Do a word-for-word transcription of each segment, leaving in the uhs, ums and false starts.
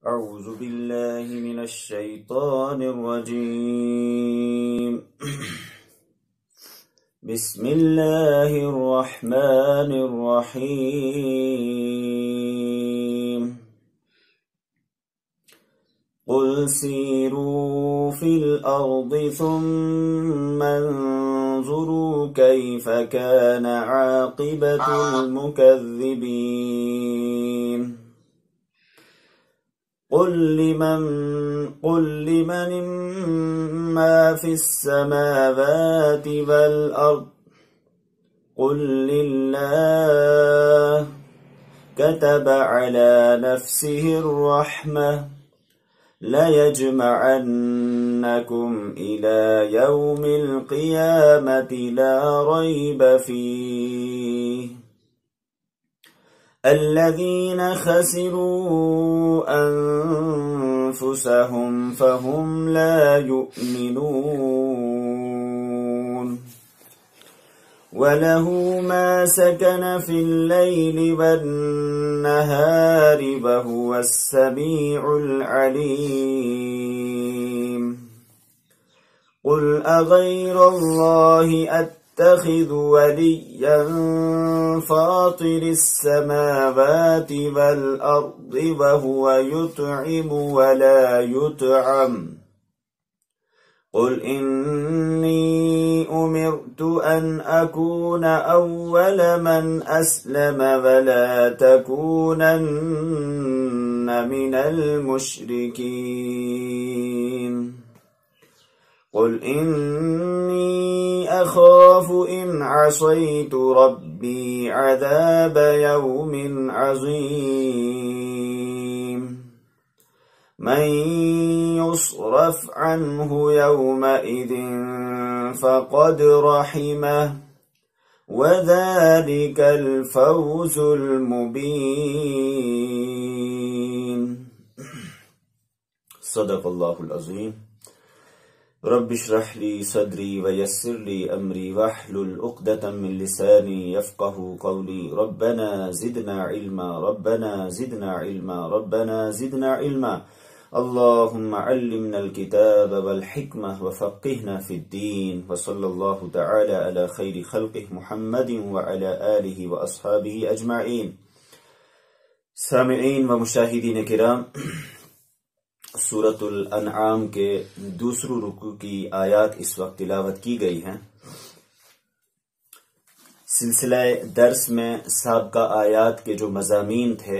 أعوذ بالله من الشيطان الرجيم بسم الله الرحمن الرحيم قل سيروا في الأرض ثم انظروا كيف كان عاقبة المكذبين قل لمن قل لمن ما في السماوات والأرض قل لله كتب على نفسه الرحمة ليجمعنكم إلى يوم القيامة لا ريب فيه الذين خسروا أنفسهم فهم لا يؤمنون وله ما سكن في الليل والنهار وهو السميع العليم قل أغير الله أتخذ وليا فاطر السماوات والأرض وهو يطعم ولا يطعم قل إني أمرت أن أكون أول من أسلم ولا تكونن من المشركين قل إني أخاف إن عصيت ربي عذاب يوم عظيم من يصرف عنه يومئذ فقد رحمه وذلك الفوز المبين صدق الله العظيم رب اشرح لي صدري ويسر لي أمري واحلل عقدة من لساني يفقه قولي ربنا زدنا علما ربنا زدنا علما ربنا زدنا علما اللهم علمنا الكتاب والحكمة وفقهنا في الدين وصلى الله تعالى على خير خلقه محمد وعلى آله وأصحابه أجمعين سامعین و مشاہدین کرام، سورۃ الانعام کے دوسرو رکوع کی آیات اس وقت تلاوت کی گئی ہیں۔ سلسلہ درس میں سابقہ آیات کے جو مضامین تھے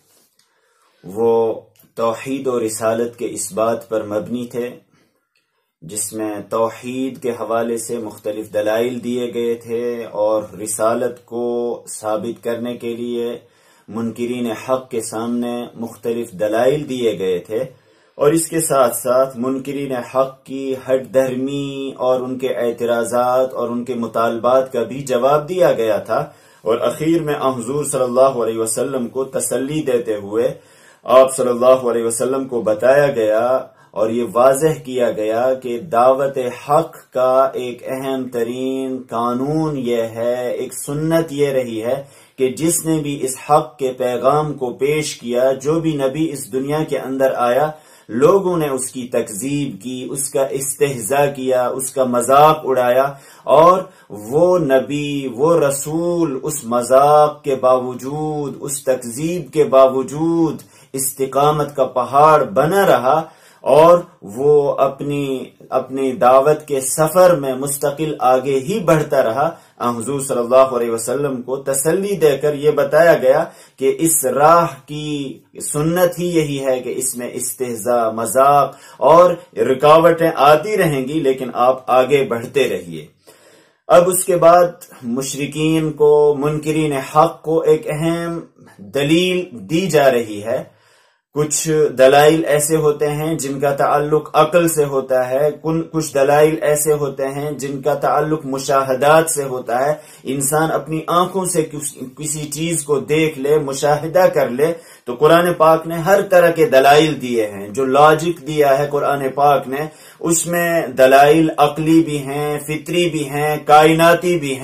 وہ توحید و رسالت کے اس بات پر مبنی تھے، جس میں توحید کے حوالے سے مختلف دلائل دیے گئے تھے اور رسالت کو ثابت کرنے کے لیے منکرین حق کے سامنے مختلف دلائل دیے گئے تھے، اور اس کے ساتھ ساتھ منکرین حق کی ہٹ دھرمی اور ان کے اعتراضات اور ان کے مطالبات کا بھی جواب دیا گیا تھا، اور اخیر میں حضور صلی اللہ علیہ وسلم کو تسلی دیتے ہوئے آپ صلی اللہ علیہ وسلم کو بتایا گیا اور یہ واضح کیا گیا کہ دعوت حق کا ایک اہم ترین قانون یہ ہے، ایک سنت یہ رہی ہے کہ جس نے بھی اس حق کے پیغام کو پیش کیا، جو بھی نبی اس دنیا کے اندر آیا، لوگوں نے اس کی تکذیب کی، اس کا استہزاء کیا، اس کا مذاق اڑایا، اور وہ نبی وہ رسول اس مذاق کے باوجود، اس تکذیب کے باوجود استقامت کا پہاڑ بنا رہا، اور وہ اپنی اپنی دعوت کے سفر میں مستقل آگے ہی بڑھتا رہا۔ حضور صلی اللہ علیہ وسلم کو تسلی دے کر یہ بتایا گیا کہ اس راہ کی سنت ہی یہی ہے کہ اس میں استہزاء، مذاق اور رکاوٹیں آتی رہیں گی، لیکن آپ آگے بڑھتے رہیے۔ اب اس کے بعد مشرکین کو، منکرین حق کو ایک اہم دلیل دی جا رہی ہے۔ کچھ دلائل ایسے ہوتے ہیں جن کا تعلق عقل سے ہوتا ہے، کچھ دلائل ایسے ہوتے ہیں جن کا تعلق مشاہدات سے ہوتا ہے، انسان اپنی آنکھوں سے کسی چیز کو دیکھ لے، مشاہدہ کر لے، تو قرآن پاک نے ہر طرح کے دلائل دیے ہیں۔ جو لاجک دیا ہے قرآن پاک نے، اس میں دلائل عقلی بھی ہیں، فطری بھی ہیں، کائناتی بھی ہیں،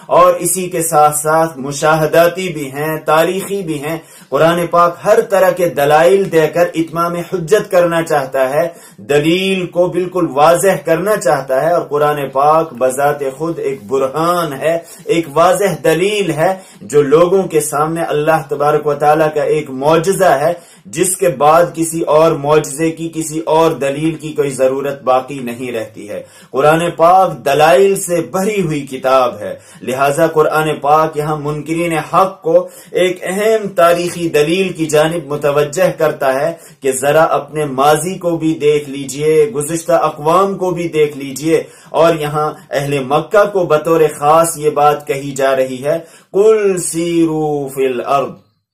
اور اسی کے ساتھ ساتھ مشاہداتی بھی ہیں، تاریخی بھی ہیں۔ قرآن پاک ہر طرح کے دلائل دے کر اتمام حجت کرنا چاہتا ہے، دلیل کو بالکل واضح کرنا چاہتا ہے، اور قرآن پاک بذات خود ایک برہان ہے، ایک واضح دلیل ہے جو لوگوں کے سامنے اللہ تبارک و تعالیٰ کا ایک معجزہ ہے، جس کے بعد کسی اور معجزے کی، کسی اور دلیل کی کوئی ضرورت باقی نہیں رہتی ہے۔ قرآن پاک دلائل سے بھری ہوئی کتاب ہے، لہذا قرآن پاک یہاں منکرین حق کو ایک اہم تاریخی دلیل کی جانب متوجہ کرتا ہے کہ ذرا اپنے ماضی کو بھی دیکھ لیجئے، گزشتہ اقوام کو بھی دیکھ لیجئے، اور یہاں اہل مکہ کو بطور خاص یہ بات کہی جا رہی ہے، قُلْ سِیرُوا فِی الْأَرْضِ،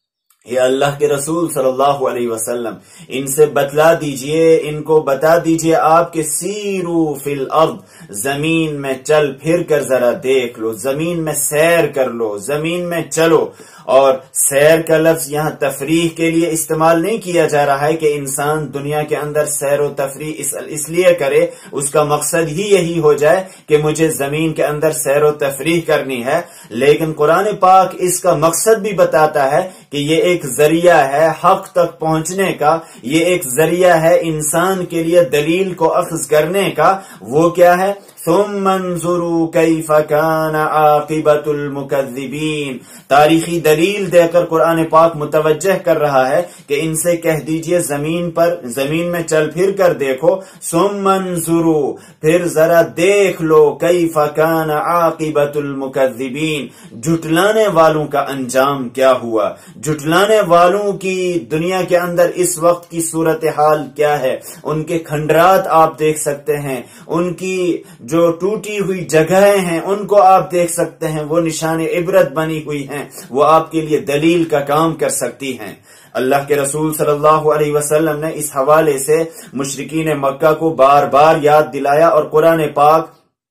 یہ اللہ کے رسول صلی اللہ علیہ وسلم ان سے بتلا دیجئے، ان کو بتا دیجئے آپ کے سیرو فی الارض، زمین میں چل پھر کر ذرا دیکھ لو، زمین میں سیر کر لو، زمین میں چلو۔ اور سیر کا لفظ یہاں تفریح کے لیے استعمال نہیں کیا جا رہا ہے کہ انسان دنیا کے اندر سیر و تفریح اس, اس لیے کرے، اس کا مقصد ہی یہی ہو جائے کہ مجھے زمین کے اندر سیر و تفریح کرنی ہے، لیکن قرآن پاک اس کا مقصد بھی بتاتا ہے کہ یہ ایک ذریعہ ہے حق تک پہنچنے کا، یہ ایک ذریعہ ہے انسان کے لیے دلیل کو اخذ کرنے کا۔ وہ کیا ہے؟ ثم انظروا کیف کان عاقبۃ المکذبین، تاریخی دلیل دے کر قرآن پاک متوجہ کر رہا ہے کہ ان سے کہہ دیجئے زمین پر، زمین میں چل پھر کر دیکھو، ثم انظروا، پھر ذرا دیکھ لو، کیف کان عاقبۃ المکذبین، جھٹلانے والوں کا انجام کیا ہوا، جھٹلانے والوں کی دنیا کے اندر اس وقت کی صورتحال کیا ہے، ان کے کھنڈرات آپ دیکھ سکتے ہیں، ان کی جو ٹوٹی ہوئی جگہیں ہیں ان کو آپ دیکھ سکتے ہیں، وہ نشان عبرت بنی ہوئی ہیں، وہ آپ کے لیے دلیل کا کام کر سکتی ہیں۔ اللہ کے رسول صلی اللہ علیہ وسلم نے اس حوالے سے مشرکین مکہ کو بار بار یاد دلایا، اور قرآن پاک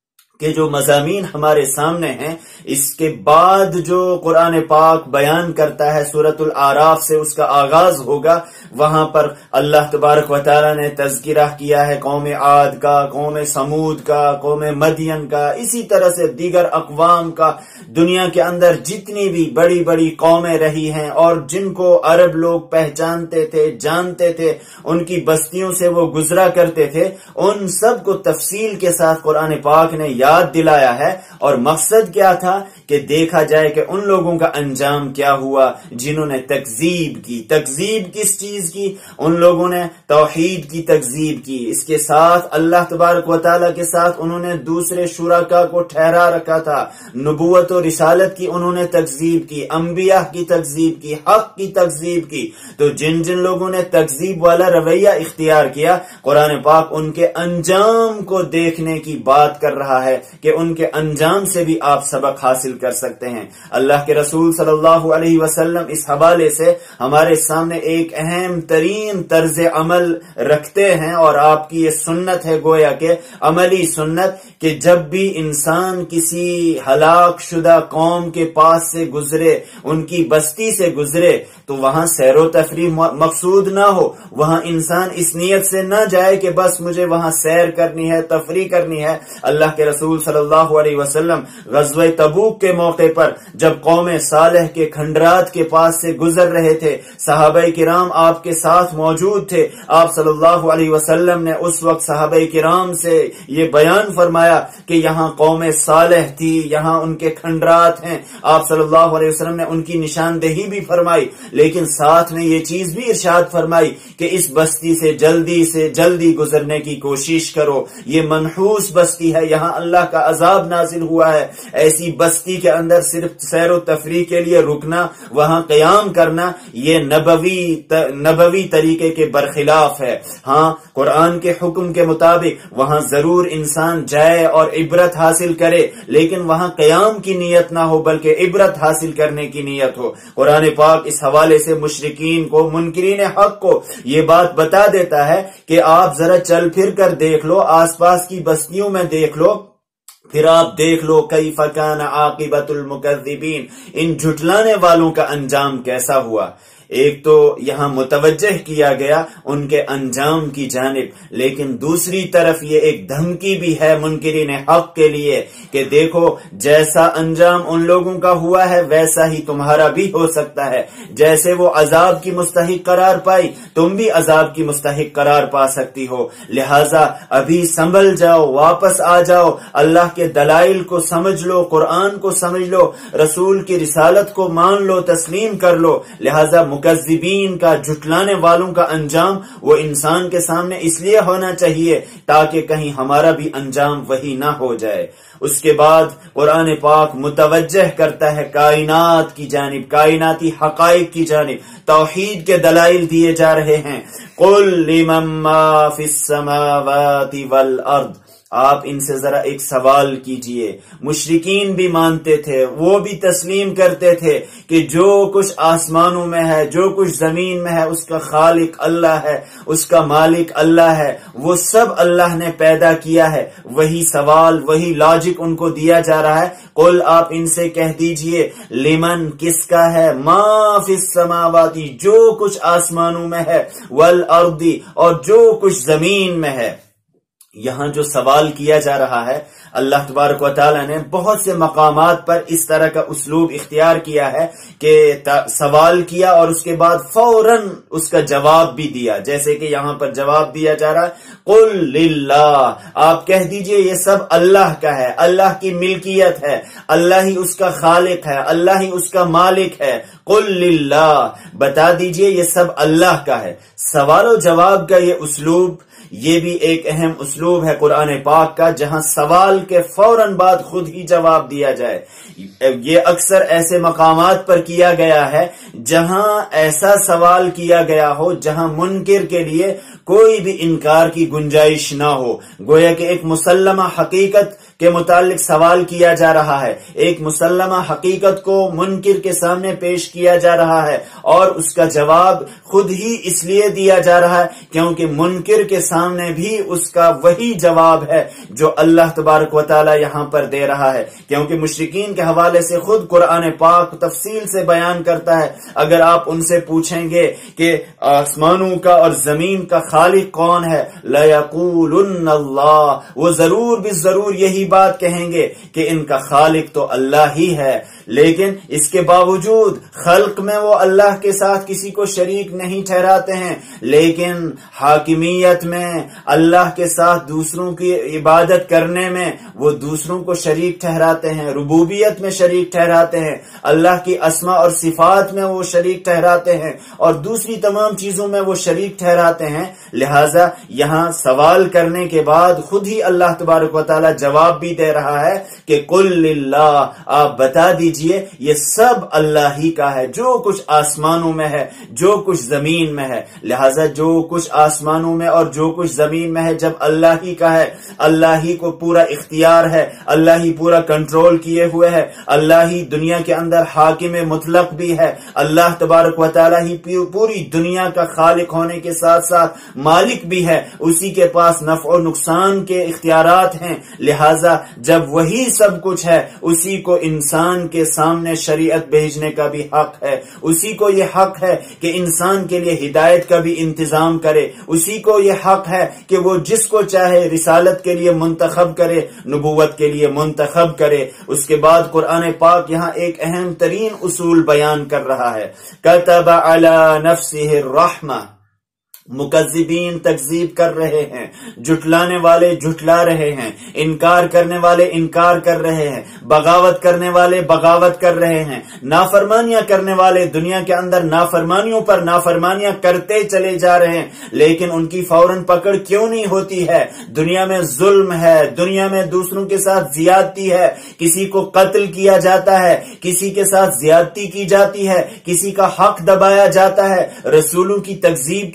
کہ جو مضامین ہمارے سامنے ہیں اس کے بعد جو قرآن پاک بیان کرتا ہے سورۃ الاعراف سے اس کا آغاز ہوگا، وہاں پر اللہ تبارک و تعالی نے تذکرہ کیا ہے قوم عاد کا، قوم سمود کا، قوم مدین کا، اسی طرح سے دیگر اقوام کا۔ دنیا کے اندر جتنی بھی بڑی بڑی قومیں رہی ہیں اور جن کو عرب لوگ پہچانتے تھے، جانتے تھے، ان کی بستیوں سے وہ گزرا کرتے تھے، ان سب کو تفصیل کے ساتھ قرآن پاک نے یاد دلایا ہے، اور مقصد کیا تھا کہ دیکھا جائے کہ ان لوگوں کا انجام کیا ہوا جنہوں نے تکذیب کی۔ تکذیب کس چیز کی؟ ان لوگوں نے توحید کی تکذیب کی، اس کے ساتھ اللہ تبارک و تعالیٰ کے ساتھ انہوں نے دوسرے شرکا کو ٹھہرا رکھا تھا، نبوت و رسالت کی انہوں نے تکذیب کی، انبیاء کی تکذیب کی، حق کی تکذیب کی۔ تو جن جن لوگوں نے تکذیب والا رویہ اختیار کیا، قرآن پاک ان کے انجام کو دیکھنے کی بات کر رہا ہے کہ ان کے انجام سے بھی آپ سبق حاصل کر سکتے ہیں۔ اللہ کے رسول صلی اللہ علیہ وسلم اس حوالے سے ہمارے سامنے ایک اہم ترین طرز عمل رکھتے ہیں، اور آپ کی یہ سنت ہے گویا کہ عملی سنت کہ جب بھی انسان کسی ہلاک شدہ قوم کے پاس سے گزرے، ان کی بستی سے گزرے، تو وہاں سیر و تفریح مقصود نہ ہو، وہاں انسان اس نیت سے نہ جائے کہ بس مجھے وہاں سیر کرنی ہے، تفریح کرنی ہے۔ اللہ کے رسول صلی اللہ علیہ وسلم غزوہ تبوک کے موقع پر جب قوم صالح کے کھنڈرات کے پاس سے گزر رہے تھے، صحابہ کرام آپ کے ساتھ موجود تھے، آپ صلی اللہ علیہ وسلم نے اس وقت صحابہ کرام سے یہ بیان فرمایا کہ یہاں قوم صالح تھی، یہاں ان کے کھنڈرات ہیں۔ آپ صلی اللہ علیہ وسلم نے ان کی نشاندہی بھی فرمائی، لیکن ساتھ میں یہ چیز بھی ارشاد فرمائی کہ اس بستی سے جلدی سے جلدی گزرنے کی کوشش کرو، یہ منحوس بستی ہے، یہاں اللہ کا عذاب نازل ہوا ہے۔ ایسی بستی کے اندر صرف سیر و تفریح کے لیے رکنا، وہاں قیام کرنا، یہ نبوی نبوی طریقے کے برخلاف ہے۔ ہاں، قرآن کے حکم کے مطابق وہاں ضرور انسان جائے اور عبرت حاصل کرے، لیکن وہاں قیام کی نیت نہ ہو بلکہ عبرت حاصل کرنے کی نیت ہو۔ قرآن پاک اس حوالے سے مشرکین کو، منکرین حق کو یہ بات بتا دیتا ہے کہ آپ ذرا چل پھر کر دیکھ لو، آس پاس کی بستیوں میں دیکھ لو، پھر آپ دیکھ لو کیف کان عاقبۃ المکذبین، ان جھٹلانے والوں کا انجام کیسا ہوا۔ ایک تو یہاں متوجہ کیا گیا ان کے انجام کی جانب، لیکن دوسری طرف یہ ایک دھمکی بھی ہے منکرین حق کے لیے کہ دیکھو جیسا انجام ان لوگوں کا ہوا ہے ویسا ہی تمہارا بھی ہو سکتا ہے، جیسے وہ عذاب کی مستحق قرار پائی تم بھی عذاب کی مستحق قرار پا سکتی ہو، لہٰذا ابھی سنبھل جاؤ، واپس آ جاؤ، اللہ کے دلائل کو سمجھ لو، قرآن کو سمجھ لو، رسول کی رسالت کو مان لو، تسلیم کر لو۔ لہذا مکذبین کا، جھٹلانے والوں کا انجام وہ انسان کے سامنے اس لیے ہونا چاہیے تاکہ کہیں ہمارا بھی انجام وہی نہ ہو جائے۔ اس کے بعد قرآن پاک متوجہ کرتا ہے کائنات کی جانب، کائناتی حقائق کی جانب، توحید کے دلائل دیے جا رہے ہیں۔ قُلْ لِمَن مَّا فِي السَّمَاوَاتِ وَالْأَرْضِ، آپ ان سے ذرا ایک سوال کیجئے۔ مشرکین بھی مانتے تھے، وہ بھی تسلیم کرتے تھے کہ جو کچھ آسمانوں میں ہے، جو کچھ زمین میں ہے، اس کا خالق اللہ ہے، اس کا مالک اللہ ہے، وہ سب اللہ نے پیدا کیا ہے۔ وہی سوال، وہی لاجک ان کو دیا جا رہا ہے۔ قل، آپ ان سے کہہ دیجئے، لمن، کس کا ہے، ما فی السماوات، جو کچھ آسمانوں میں ہے، والارض، اور جو کچھ زمین میں ہے۔ یہاں جو سوال کیا جا رہا ہے، اللہ تبارک و تعالی نے بہت سے مقامات پر اس طرح کا اسلوب اختیار کیا ہے کہ سوال کیا اور اس کے بعد فوراً اس کا جواب بھی دیا، جیسے کہ یہاں پر جواب دیا جا رہا ہے قل للہ، آپ کہہ دیجئے یہ سب اللہ کا ہے، اللہ کی ملکیت ہے، اللہ ہی اس کا خالق ہے، اللہ ہی اس کا مالک ہے۔ قل للہ، بتا دیجئے یہ سب اللہ کا ہے۔ سوال و جواب کا یہ اسلوب، یہ بھی ایک اہم اسلوب ہے قرآن پاک کا، جہاں سوال کے فوراً بعد خود ہی جواب دیا جائے۔ یہ اکثر ایسے مقامات پر کیا گیا ہے جہاں ایسا سوال کیا گیا ہو جہاں منکر کے لیے کوئی بھی انکار کی گنجائش نہ ہو، گویا کہ ایک مسلمہ حقیقت کے متعلق سوال کیا جا رہا ہے، ایک مسلمہ حقیقت کو منکر کے سامنے پیش کیا جا رہا ہے، اور اس کا جواب خود ہی اس لیے دیا جا رہا ہے کیونکہ منکر کے سامنے بھی اس کا وہی جواب ہے جو اللہ تبارک و تعالی یہاں پر دے رہا ہے، کیونکہ مشرکین کے حوالے سے خود قرآن پاک تفصیل سے بیان کرتا ہے۔ اگر آپ ان سے پوچھیں گے کہ آسمانوں کا اور زمین کا خالق کون ہے، لَيَقُولُنَّ اللَّهُ، وہ ضرور بھی ضرور یہی بات کہیں گے کہ ان کا خالق تو اللہ ہی ہے، لیکن اس کے باوجود خلق میں وہ اللہ کے ساتھ کسی کو شریک نہیں ٹھہراتے ہیں، لیکن حاکمیت میں اللہ کے ساتھ دوسروں کی عبادت کرنے میں وہ دوسروں کو شریک ٹھہراتے ہیں، ربوبیت میں شریک ٹھہراتے ہیں، اللہ کی اسماء اور صفات میں وہ شریک ٹھہراتے ہیں، اور دوسری تمام چیزوں میں وہ شریک ٹھہراتے ہیں۔ لہٰذا یہاں سوال کرنے کے بعد خود ہی اللہ تبارک و تعالی جواب بھی دے رہا ہے کہ قل للہ، آپ بتا دیجئے یہ سب اللہ ہی کا ہے، جو کچھ آسمانوں میں ہے، جو کچھ زمین میں ہے۔ لہٰذا جو کچھ آسمانوں میں اور جو کچھ زمین میں ہے جب اللہ ہی کا ہے، اللہ ہی کو پورا اختیار ہے، اللہ ہی پورا کنٹرول کیے ہوئے ہے، اللہ ہی دنیا کے اندر حاکم مطلق بھی ہے، اللہ تبارک و تعالی ہی پوری دنیا کا خالق ہونے کے ساتھ ساتھ مالک بھی ہے، اسی کے پاس نفع و نقصان کے اختیارات ہیں۔ لہٰذا جب وہی سب کچھ ہے، اسی کو انسان کے سامنے شریعت بھیجنے کا بھی حق ہے، اسی کو یہ حق ہے کہ انسان کے لیے ہدایت کا بھی انتظام کرے، اسی کو یہ حق ہے کہ وہ جس کو چاہے رسالت کے لیے منتخب کرے، نبوت کے لیے منتخب کرے۔ اس کے بعد قرآن پاک یہاں ایک اہم ترین اصول بیان کر رہا ہے، کتب علی نفسہ الرحمہ۔ مکذبین تکذیب کر رہے ہیں، جھٹلانے والے جھٹلا رہے ہیں، انکار کرنے والے انکار کر رہے ہیں، بغاوت کرنے والے بغاوت کر رہے ہیں، نافرمانیاں کرنے والے دنیا کے اندر نافرمانیوں پر نافرمانیاں کرتے چلے جا رہے ہیں، لیکن ان کی فوراً پکڑ کیوں نہیں ہوتی ہے؟ دنیا میں ظلم ہے، دنیا میں دوسروں کے ساتھ زیادتی ہے، کسی کو قتل کیا جاتا ہے، کسی کے ساتھ زیادتی کی جاتی ہے، کسی کا حق دبایا جاتا ہے، رسولوں کی تکذیب کی جاتی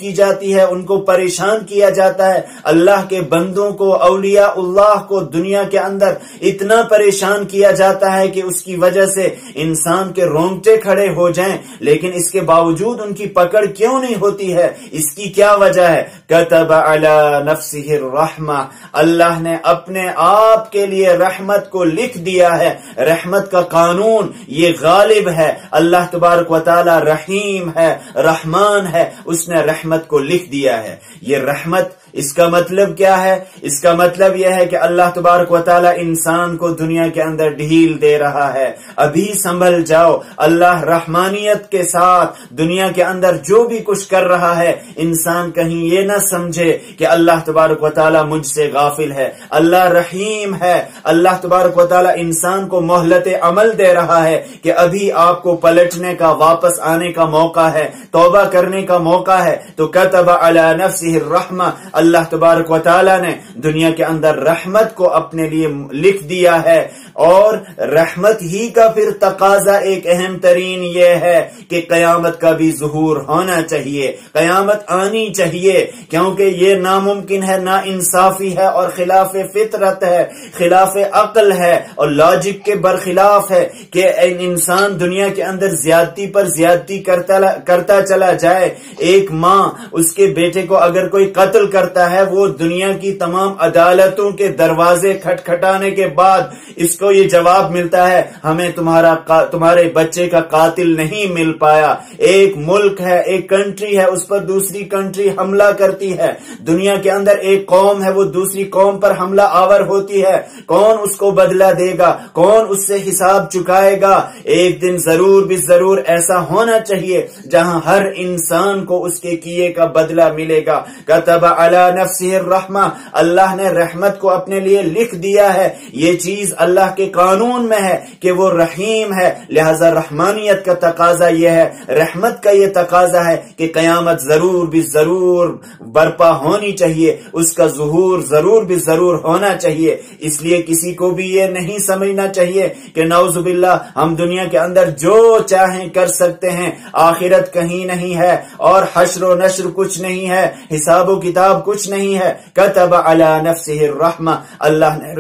جاتی ہے، ان کو پریشان کیا جاتا ہے. اللہ کے بندوں کو، اولیاء اللہ کو دنیا کے اندر اتنا پریشان کیا جاتا ہے کہ اس کی وجہ سے انسان کے رونگٹے کھڑے ہو جائیں، لیکن اس کے باوجود ان کی پکڑ کیوں نہیں ہوتی ہے؟ اس کی کیا وجہ ہے؟ کتب علی نفسہ الرحمہ، اللہ نے اپنے آپ کے لیے رحمت کو لکھ دیا ہے. رحمت کا قانون یہ غالب ہے. اللہ تبارک و تعالی رحیم ہے، رحمان ہے، اس نے رحمت کو لکھ دیا ہے. یہ رحمت، اس کا مطلب کیا ہے؟ اس کا مطلب یہ ہے کہ اللہ تبارک و تعالی انسان کو دنیا کے اندر ڈھیل دے رہا ہے. ابھی سنبھل جاؤ. اللہ رحمانیت کے ساتھ دنیا کے اندر جو بھی کچھ کر رہا ہے، انسان کہیں یہ نہ سمجھے کہ اللہ تبارک و تعالی مجھ سے غافل ہے. اللہ رحیم ہے. اللہ تبارک و تعالی انسان کو مہلت عمل دے رہا ہے کہ ابھی آپ کو پلٹنے کا، واپس آنے کا موقع ہے، توبہ کرنے کا موقع ہے. تو کتب علی نفسہ الرحمہ، اللہ تبارک و تعالی نے دنیا کے اندر رحمت کو اپنے لیے لکھ دیا ہے. اور رحمت ہی کا پھر تقاضا ایک اہم ترین یہ ہے کہ قیامت کا بھی ظہور ہونا چاہیے، قیامت آنی چاہیے، کیونکہ یہ ناممکن ہے، نا انصافی ہے اور خلاف فطرت ہے، خلاف عقل ہے اور لاجک کے برخلاف ہے کہ انسان دنیا کے اندر زیادتی پر زیادتی کرتا کرتا چلا جائے. ایک ماں اس کے بیٹے کو اگر کوئی قتل کرتا ہے، وہ دنیا کی تمام عدالتوں کے دروازے کھٹکھٹانے کے بعد اس کو یہ جواب ملتا ہے، ہمیں تمہارا تمہارے بچے کا قاتل نہیں مل پایا. ایک ملک ہے، ایک کنٹری ہے، اس پر دوسری کنٹری حملہ کرتی ہے. دنیا کے اندر ایک قوم ہے، وہ دوسری قوم پر حملہ آور ہوتی ہے. کون اس کو بدلہ دے گا؟ کون اس سے حساب چکائے گا؟ ایک دن ضرور بھی ضرور ایسا ہونا چاہیے جہاں ہر انسان کو اس کے کیے کا بدلہ ملے گا. کتب علی نفسہ الرحمہ، اللہ نے رحمت کو اپنے لیے لکھ دیا ہے. یہ چیز اللہ کے قانون میں ہے کہ وہ رحیم ہے، لہذا رحمانیت کا تقاضا یہ ہے، رحمت کا یہ تقاضا ہے کہ قیامت ضرور بھی ضرور برپا ہونی چاہیے، اس کا ظہور ضرور بھی ضرور ہونا چاہیے. اس لیے کسی کو بھی یہ نہیں سمجھنا چاہیے کہ نعوذ باللہ ہم دنیا کے اندر جو چاہیں کر سکتے ہیں، آخرت کہیں نہیں ہے اور حشر و نشر کچھ نہیں ہے، حساب و کتاب کچھ نہیں ہے. کتب علی نفسہ الرحمہ، اللہ نے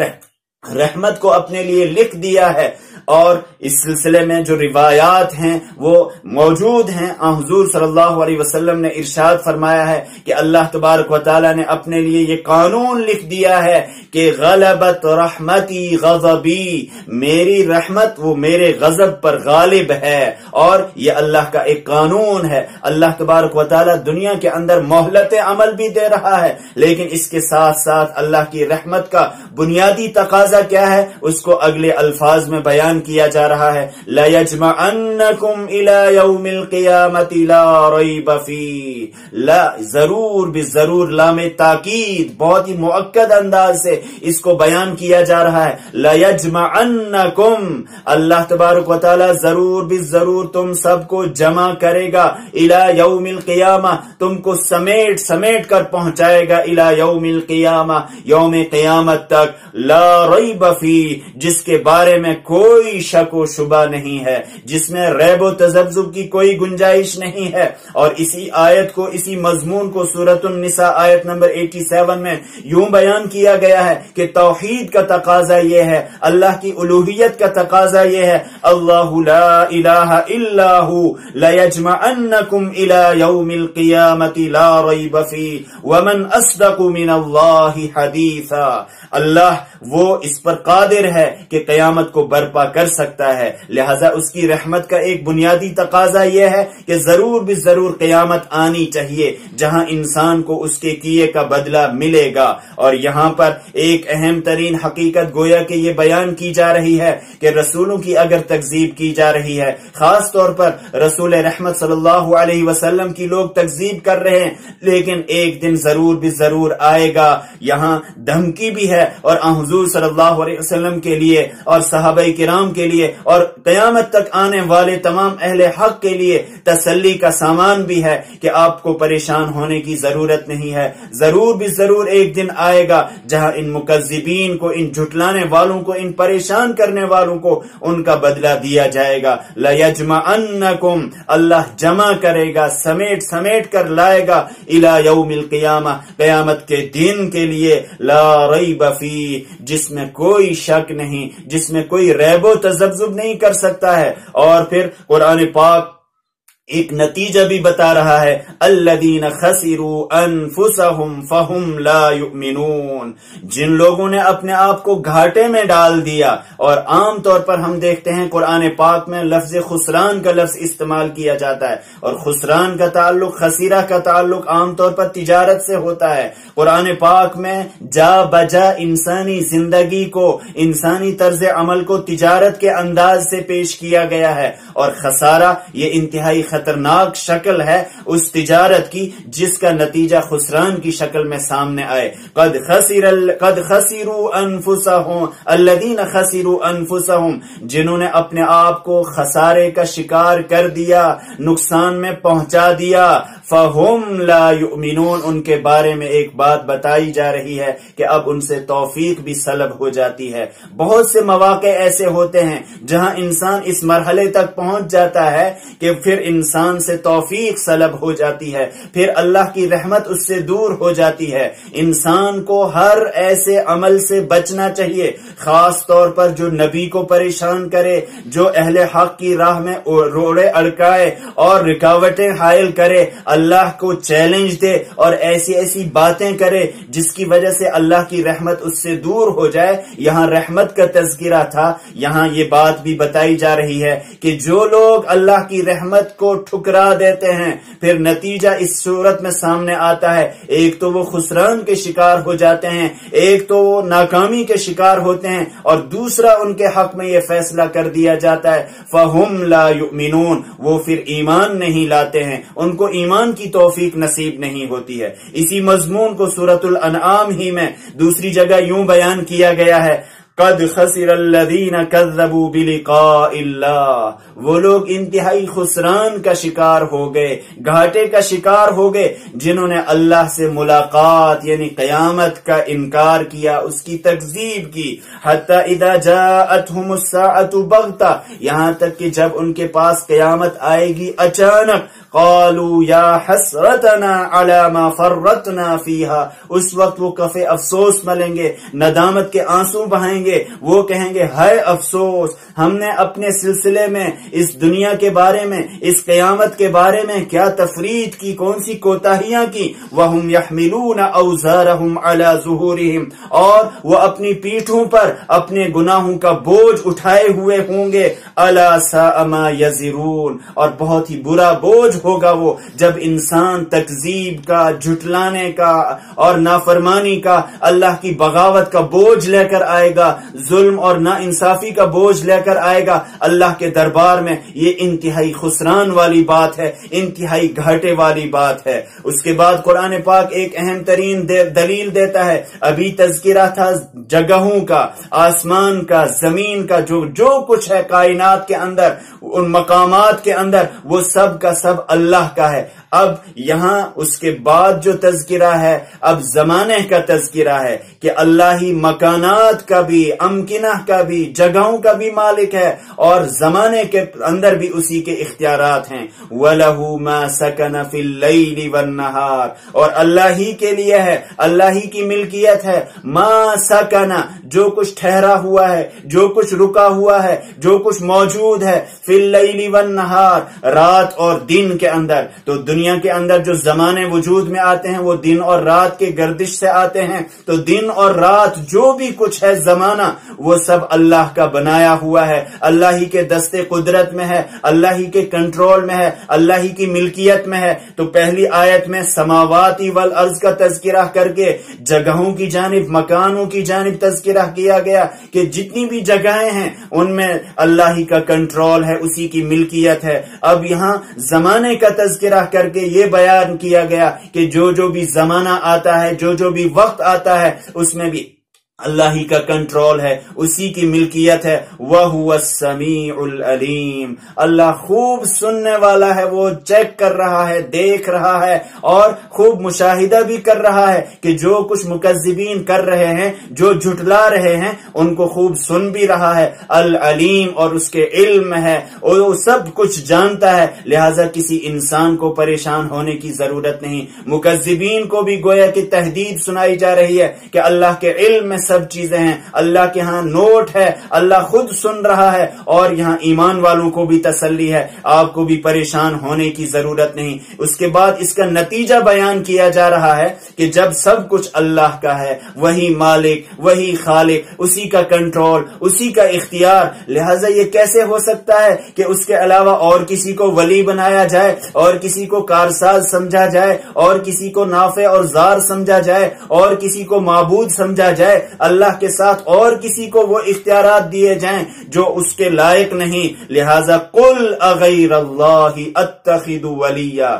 رحمت کو اپنے لیے لکھ دیا ہے. اور اس سلسلے میں جو روایات ہیں وہ موجود ہیں. حضور صلی اللہ علیہ وسلم نے ارشاد فرمایا ہے کہ اللہ تبارک و تعالی نے اپنے لیے یہ قانون لکھ دیا ہے کہ غلبت رحمتی غضبی، میری رحمت وہ میرے غضب پر غالب ہے. اور یہ اللہ کا ایک قانون ہے. اللہ تبارک و تعالی دنیا کے اندر مہلت عمل بھی دے رہا ہے، لیکن اس کے ساتھ ساتھ اللہ کی رحمت کا بنیادی تقاضا کیا ہے اس کو اگلے الفاظ میں بیان کیا جا رہا ہے. لَيَجْمَعَنَّكُمْ إِلَى يَوْمِ الْقِيَامَةِ لَا رَيْبَ فِيهِ، لا ضرور بھی ضرور، لام تاکید بہت ہی مؤکد انداز سے اس کو بیان کیا جا رہا ہے. لَيَجْمَعَنَّكُمْ، اللہ تبارک و تعالی ضرور بھی ضرور تم سب کو جمع کرے گا. إِلَى يَوْمِ الْقِيَامَةِ، تم کو سمیٹ سمیٹ کر پہنچائے گا. إِلَى يَوْمِ الْقِيَامَةِ، یوم قیامت تک. لا ریب فی، جس کے بارے میں کوئی شک و شبہ نہیں ہے، جس میں ریب و تذبذب کی کوئی گنجائش نہیں ہے. اور اسی آیت کو، اسی مضمون کو سورۃ النساء آیت نمبر اٹھاسی میں یوں بیان کیا گیا ہے کہ توحید کا تقاضا یہ ہے، اللہ کی الوہیت کا تقاضا یہ ہے. اللہ لا الہ الا ہو لیجمعنکم الی یوم القیامۃ لا ریب فیہ ومن اصدق من اللہ حدیثا. اللہ وہ اس پر قادر ہے کہ قیامت کو برپا کر سکتا ہے، لہذا اس کی رحمت کا ایک بنیادی تقاضا یہ ہے کہ ضرور بھی ضرور قیامت آنی چاہیے جہاں انسان کو اس کے کیے کا بدلہ ملے گا. اور یہاں پر ایک اہم ترین حقیقت گویا کہ یہ بیان کی جا رہی ہے کہ رسولوں کی اگر تکذیب کی جا رہی ہے، خاص طور پر رسول رحمت صلی اللہ علیہ وسلم کی لوگ تکذیب کر رہے ہیں، لیکن ایک دن ضرور بھی ضرور آئے گا. یہاں دھمکی بھی ہے اور حضور صلی اللہ علیہ وسلم کے لیے اور صحابہ کرام تمام کے لیے اور قیامت تک آنے والے تمام اہل حق کے لیے تسلی کا سامان بھی ہے کہ آپ کو پریشان ہونے کی ضرورت نہیں ہے. ضرور بھی ضرور ایک دن آئے گا جہاں ان مکذبین کو، ان جھٹلانے والوں کو، ان پریشان کرنے والوں کو ان کا بدلہ دیا جائے گا. لَيَجْمَعَنَّكُمْ، اللہ جمع کرے گا، سمیٹ سمیٹ کر لائے گا، إِلَى يَوْمِ الْقِيَامَةِ، قیامت کے دن کے لیے، لا ریب فیہ، جس میں کوئی شک نہیں، جس میں کوئی ریب و تذبذب نہیں کر سکتا ہے. اور پھر قرآن پاک ایک نتیجہ بھی بتا رہا ہے، الذین خسروا انفسهم فهم لا یؤمنون، جن لوگوں نے اپنے آپ کو گھاٹے میں ڈال دیا. اور عام طور پر ہم دیکھتے ہیں قرآن پاک میں لفظ خسران کا لفظ استعمال کیا جاتا ہے، اور خسران کا تعلق، خسیرہ کا تعلق عام طور پر تجارت سے ہوتا ہے. قرآن پاک میں جا بجا انسانی زندگی کو، انسانی طرز عمل کو تجارت کے انداز سے پیش کیا گیا ہے، اور خسارہ یہ انتہائی خطرناک شکل ہے اس تجارت کی جس کا نتیجہ خسران کی شکل میں سامنے آئے. قد خسر قد خسروا انفسهم الذين خسروا انفسهم، جنہوں نے اپنے آپ کو خسارے کا شکار کر دیا، نقصان میں پہنچا دیا. فهم لا یؤمنون، ان کے بارے میں ایک بات بتائی جا رہی ہے کہ اب ان سے توفیق بھی سلب ہو جاتی ہے. بہت سے مواقع ایسے ہوتے ہیں جہاں انسان اس مرحلے تک پہنچ جاتا ہے کہ پھر انسان سے توفیق سلب ہو جاتی ہے، پھر اللہ کی رحمت اس سے دور ہو جاتی ہے. انسان کو ہر ایسے عمل سے بچنا چاہیے، خاص طور پر جو نبی کو پریشان کرے، جو اہل حق کی راہ میں روڑے اڑکائے اور رکاوٹیں حائل کرے، اللہ کو چیلنج دے اور ایسی ایسی باتیں کرے جس کی وجہ سے اللہ کی رحمت اس سے دور ہو جائے. یہاں رحمت کا تذکرہ تھا، یہاں یہ بات بھی بتائی جا رہی ہے کہ جو لوگ اللہ کی رحمت کو ٹھکرا دیتے ہیں پھر نتیجہ اس صورت میں سامنے آتا ہے، ایک تو وہ خسران کے شکار ہو جاتے ہیں، ایک تو وہ ناکامی کے شکار ہوتے ہیں، اور دوسرا ان کے حق میں یہ فیصلہ کر دیا جاتا ہے فَهُمْ لَا يُؤْمِنُونَ، وہ پھر ایمان نہیں لاتے ہیں، ان کو ایمان کی توفیق نصیب نہیں ہوتی ہے. اسی مضمون کو سورۃ الانعام ہی میں دوسری جگہ یوں بیان کیا گیا ہے، قد خسر الذین کذبوا بلقاء اللہ، وہ لوگ انتہائی خسران کا شکار ہو گئے، گھاٹے کا شکار ہو گئے جنہوں نے اللہ سے ملاقات یعنی قیامت کا انکار کیا، اس کی تکذیب کی. حتی اذا جاءتهم الساعة بغتہ، یہاں تک کہ جب ان کے پاس قیامت آئے گی اچانک، قالوا یا حسرتنا علی ما فرطنا فیہا، اس وقت وہ کفے افسوس ملیں گے، ندامت کے آنسو بہائیں گے، وہ کہیں گے ہائے افسوس، ہم نے اپنے سلسلے میں اس دنیا کے بارے میں، اس قیامت کے بارے میں کیا تفرید کی، کون سی کوتاہیاں کی. وَهُمْ يَحْمِلُونَ أَوْزَارَهُمْ عَلَى ظُهُورِهِمْ، اور وہ اپنی پیٹھوں پر اپنے گناہوں کا بوجھ اٹھائے ہوئے ہوں گے. أَلَا سَاءَ مَا يَزِرُونَ، اور بہت ہی برا بوجھ ہوگا وہ جب انسان تکذیب کا، جھٹلانے کا اور نافرمانی کا، اللہ کی بغاوت کا بوجھ لے کر آئے گا، ظلم اور ناانصافی کا بوجھ لے کر آئے گا اللہ کے دربار میں. یہ انتہائی خسران والی بات ہے، انتہائی گھاٹے والی بات ہے. اس کے بعد قرآن پاک ایک اہم ترین دلیل دیتا ہے. ابھی تذکرہ تھا جگہوں کا، آسمان کا، زمین کا، جو جو کچھ ہے کائنات کے اندر، ان مقامات کے اندر، وہ سب کا سب اللہ کا ہے. اب یہاں اس کے بعد جو تذکرہ ہے اب زمانے کا تذکرہ ہے کہ اللہ ہی مکانات کا بھی، امکنہ کا بھی، جگہوں کا بھی مالک ہے، اور زمانے کے اندر بھی اسی کے اختیارات ہیں. وَلَهُ مَا سَكَنَ فِي اللَّيْلِ وَالنَّهَارِ، اور اللہ ہی کے لیے ہے، اللہ ہی کی ملکیت ہے. مَا سَكَنَ، جو کچھ ٹھہرا ہوا ہے، جو کچھ رکا ہوا ہے، جو کچھ موجود ہے، فِي اللَّيْلِ وَالنَّهَارِ، رات اور دن کے اندر. تو دنیا کے اندر جو زمانے وجود میں آتے ہیں وہ دن اور رات کے گردش سے آتے ہیں. تو دن اور رات جو بھی کچھ ہے زمانہ وہ سب اللہ کا بنایا ہوا ہے، اللہ ہی کے دستے قدرت میں ہے، اللہ ہی کے کنٹرول میں ہے، اللہ ہی کی ملکیت میں ہے. تو پہلی آیت میں سماواتی والارض کا تذکرہ کر کے جگہوں کی جانب، مکانوں کی جانب تذکرہ کیا گیا کہ جتنی بھی جگہیں ہیں ان میں اللہ ہی کا کنٹرول ہے، اسی کی ملکیت ہے. اب یہاں زمانے کا تذکرہ کر کے یہ بیان کیا گیا کہ جو جو بھی زمانہ آتا ہے، جو جو بھی وقت آتا ہے، اس میں بھی اللہ ہی کا کنٹرول ہے، اسی کی ملکیت ہے۔ وَهُوَ السَّمِيعُ الْعَلِيمُ، اللہ خوب سننے والا ہے، وہ چیک کر رہا ہے، دیکھ رہا ہے اور خوب مشاہدہ بھی کر رہا ہے کہ جو کچھ مکذبین کر رہے ہیں، جو جھٹلا رہے ہیں، ان کو خوب سن بھی رہا ہے۔ العلیم، اور اس کے علم ہے، اور وہ سب کچھ جانتا ہے، لہٰذا کسی انسان کو پریشان ہونے کی ضرورت نہیں۔ مکذبین کو بھی گویا کہ تہدید سنائی جا رہی ہے کہ اللہ کے علم میں سب چیزیں ہیں، اللہ کے ہاں نوٹ ہے، اللہ خود سن رہا ہے، اور یہاں ایمان والوں کو بھی تسلی ہے، آپ کو بھی پریشان ہونے کی ضرورت نہیں۔ اس کے بعد اس کا نتیجہ بیان کیا جا رہا ہے کہ جب سب کچھ اللہ کا ہے، وہی مالک، وہی خالق، اسی کا کنٹرول، اسی کا اختیار، لہٰذا یہ کیسے ہو سکتا ہے کہ اس کے علاوہ اور کسی کو ولی بنایا جائے، اور کسی کو کارساز سمجھا جائے، اور کسی کو نافع اور ضار سمجھا جائے، اور کسی کو معبود سمجھا جائے، اللہ کے ساتھ اور کسی کو وہ اختیارات دیے جائیں جو اس کے لائق نہیں۔ لہذا قل اغیر اللہ اتخذ ولیا،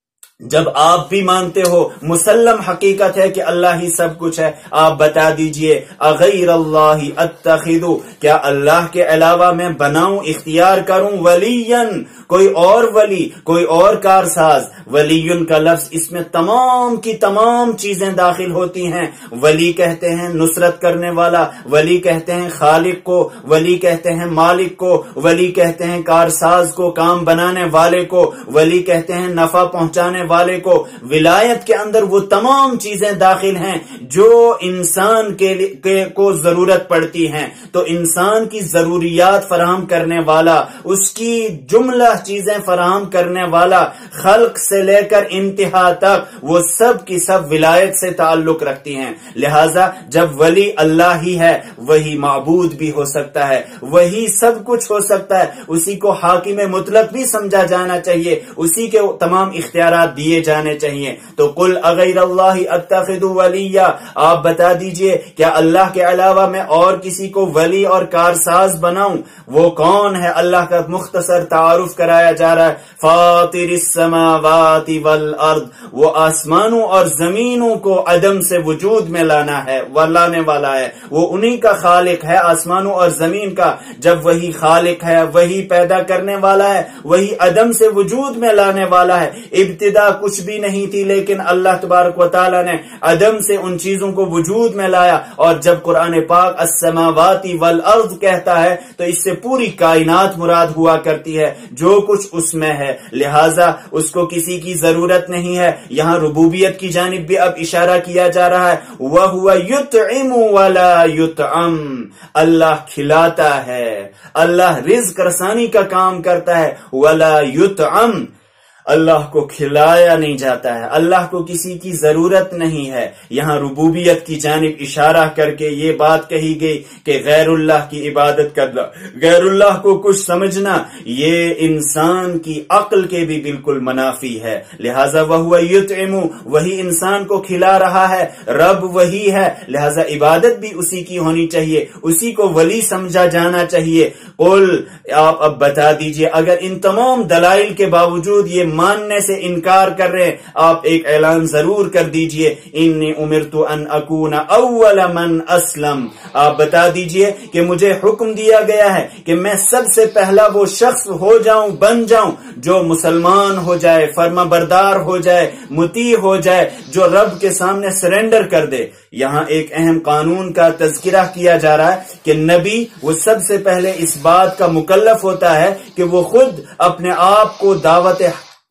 جب آپ بھی مانتے ہو، مسلم حقیقت ہے کہ اللہ ہی سب کچھ ہے، آپ بتا دیجئے اغیر اللہ اتخذ، کیا اللہ کے علاوہ میں بناؤں، اختیار کروں، ولین، کوئی اور ولی، کوئی اور کارساز۔ ولیون کا لفظ اس میں تمام کی تمام چیزیں داخل ہوتی ہیں۔ ولی کہتے ہیں نصرت کرنے والا، ولی کہتے ہیں خالق کو، ولی کہتے ہیں مالک کو، ولی کہتے ہیں کارساز کو، کام بنانے والے کو، ولی کہتے ہیں نفع پہنچانے والے کو۔ ولایت کے اندر وہ تمام چیزیں داخل ہیں جو انسان کے لیے کو ضرورت پڑتی ہیں۔ تو انسان کی ضروریات فراہم کرنے والا، اس کی جملہ چیزیں فراہم کرنے والا، خلق سے لے کر انتہا تک وہ سب کی سب ولایت سے تعلق رکھتی ہیں۔ لہذا جب ولی اللہ ہی ہے، وہی معبود بھی ہو سکتا ہے، وہی سب کچھ ہو سکتا ہے، اسی کو حاکم مطلق بھی سمجھا جانا چاہیے، اسی کے تمام اختیارات دیے جانے چاہیے۔ تو قل اغیر اللہ اتخذ ولیا، آپ بتا دیجئے کیا اللہ کے علاوہ میں اور کسی کو ولی اور کارساز بناؤں؟ وہ کون ہے؟ اللہ کا مختصر تعارف کرایا جا رہا ہے۔ فاطر السماوات والارض، وہ آسمانوں اور زمینوں کو عدم سے وجود میں لانا ہے، وہ لانے والا ہے، وہ انہی کا خالق ہے، آسمانوں اور زمین کا۔ جب وہی خالق ہے، وہی پیدا کرنے والا ہے، وہی عدم سے وجود میں لانے والا ہے، ابتدا کچھ بھی نہیں تھی، لیکن اللہ تبارک و تعالی نے عدم سے ان چیزوں کو وجود میں لایا۔ اور جب قرآن پاک السماوات والارض کہتا ہے تو اس سے پوری کائنات مراد ہوا کرتی ہے، جو کچھ اس میں ہے، لہٰذا اس کو کسی کی ضرورت نہیں ہے۔ یہاں ربوبیت کی جانب بھی اب اشارہ کیا جا رہا ہے۔ وَهُوَ يُطْعِمُ وَلَا يُطْعَمُ، اللہ کھلاتا ہے، اللہ رزق رسانی کا کام کرتا ہے۔ وَلَا يُطْعَمُ، اللہ کو کھلایا نہیں جاتا ہے، اللہ کو کسی کی ضرورت نہیں ہے۔ یہاں ربوبیت کی جانب اشارہ کر کے یہ بات کہی گئی کہ غیر اللہ کی عبادت کرنا، غیر اللہ کو کچھ سمجھنا، یہ انسان کی عقل کے بھی بالکل منافی ہے۔ لہٰذا وَهُوَ يُطْعِمُ، وہی انسان کو کھلا رہا ہے، رب وہی ہے، لہٰذا عبادت بھی اسی کی ہونی چاہیے، اسی کو ولی سمجھا جانا چاہیے۔ قل، آپ اب بتا دیجئے، اگر ان تمام دلائل کے باوجود یہ ماننے سے انکار کر رہے، آپ ایک اعلان ضرور کر دیجئے، انی امرت ان اکون اول من اسلم، آپ بتا دیجئے کہ مجھے حکم دیا گیا ہے کہ میں سب سے پہلا وہ شخص ہو جاؤں، بن جاؤں جو مسلمان ہو جائے، فرما بردار ہو جائے، مطیع ہو جائے، جو رب کے سامنے سرنڈر کر دے۔ یہاں ایک اہم قانون کا تذکرہ کیا جا رہا ہے کہ نبی وہ سب سے پہلے اس بات کا مکلف ہوتا ہے کہ وہ خود اپنے آپ کو دعوت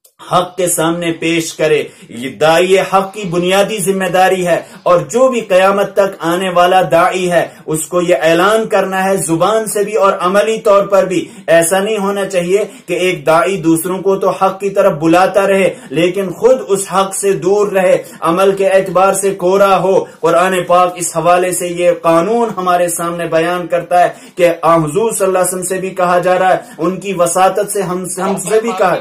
حق کے سامنے پیش کرے۔ یہ داعی حق کی بنیادی ذمہ داری ہے، اور جو بھی قیامت تک آنے والا داعی ہے اس کو یہ اعلان کرنا ہے، زبان سے بھی اور عملی طور پر بھی۔ ایسا نہیں ہونا چاہیے کہ ایک داعی دوسروں کو تو حق کی طرف بلاتا رہے لیکن خود اس حق سے دور رہے، عمل کے اعتبار سے کورا ہو۔ قرآن پاک اس حوالے سے یہ قانون ہمارے سامنے بیان کرتا ہے کہ حضور صلی اللہ علیہ وسلم سے بھی کہا جا رہا ہے، ان کی وساطت سے ہم ہم سے بھی کہا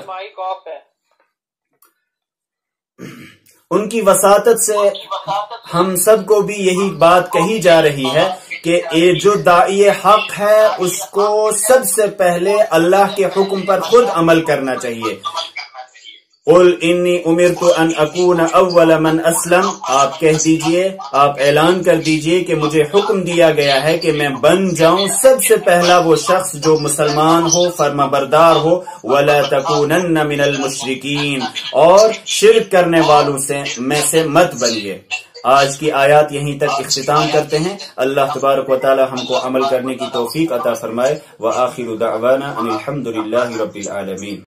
ان کی وساطت سے ہم سب کو بھی یہی بات کہی جا رہی ہے کہ یہ جو داعی حق ہے اس کو سب سے پہلے اللہ کے حکم پر خود عمل کرنا چاہیے۔ قل انی امرت ان اکون اول من اسلم، آپ کہہ دیجئے، آپ اعلان کر دیجئے کہ مجھے حکم دیا گیا ہے کہ میں بن جاؤں سب سے پہلا وہ شخص جو مسلمان ہو، فرما بردار ہو، ولا تکونن من المشرکین، اور شرک کرنے والوں سے میں سے مت بنیے۔ آج کی آیات یہیں تک اختتام کرتے ہیں۔ اللہ تبارک و تعالی ہم کو عمل کرنے کی توفیق عطا فرمائے۔ وآخر دعوانا ان الحمد للہ رب العالمین۔